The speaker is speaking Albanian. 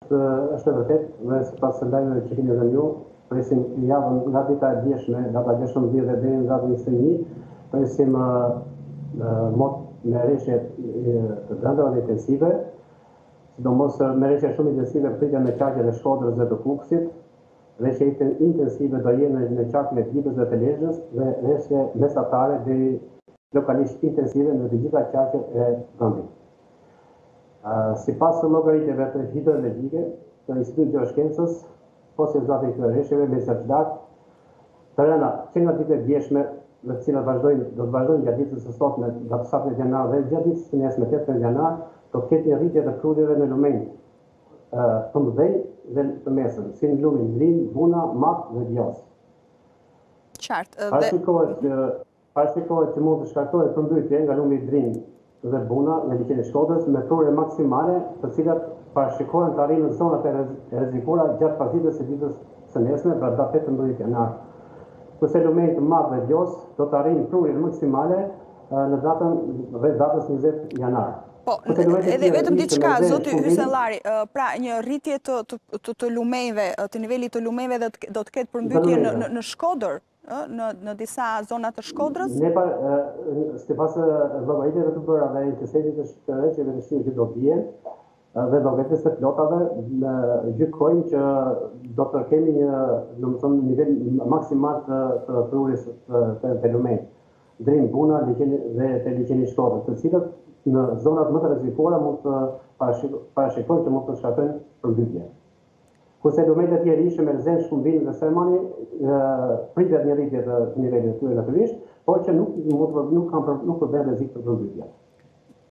është e vërtet dhe sipas së lajmeve që keni dhënë ju, presim javën nga dita e djeshme, data 16 deri në datën 21, presim mot me rreshje të dhëndra dhe intensive, sidomos me rreshje shumë intensive pritja në qarqet e Shkodrës dhe të Kukësit, rreshje intensive do jenë në qarkun e Dibës dhe të Lezhës dhe rreshje mesatare deri lokalisht intensive në të gjitha qarqet e vendit. Sipas llogaritjeve të hidrologjike të Institutit të Geoshkencës, ose zati këtyre rreshjeve me sërçdak, terrena që nga ditë e djeshme, me të cilat do të vazhdojnë gjatë ditës së sotme, gjatë 7 janar dhe gjatë ditës së nesme 8 janar, do të ketë një rritje të prurjeve në lumenj të mëdhenj dhe të mesëm, si në lumin Drin, Buna, Mat dhe Vjos. Qartë. Parashikohet që mund të shkaktojë përmbytje nga lumi Drin dhe Buna në liqen e Shkodrës me prurje maksimale, të cilat parashikohen të arrijnë në zonat e rrezikura gjatë pasdites së ditës së nesme, pra datë 18 janar. Kurse lumenjtë të Mat dhe Vjos do të arrijnë prurjen maksimale në datës 20 janar. Po, edhe vetëm diçka, zoti Ysenllari, pra një rritje të lumenjve, të nivelit të lumenjve do të ketë përmbytje në Shkodër? Në disa zona të Shkodrës? Ne sipas llogaritjeve të bëra dhe intensitetit të rreshjeve të shiut që do të vijnë dhe llogaritjes së plotave, gjykojmë që do të kemi një nivel maksimal të prurjes të lumenjit. Drin, Buna dhe të liqeni Shkodrës, të cilat në zonat më të rrezikura mund të parashikojnë që mund të shkaktojnë përmbytje. Kurse lumenjtë e tjerë ishte me Zen, Shkumbin dhe Sermani, pritet një rritje të nivelit të tyre natyrisht, por që nuk përbën rrezik për përmbytje.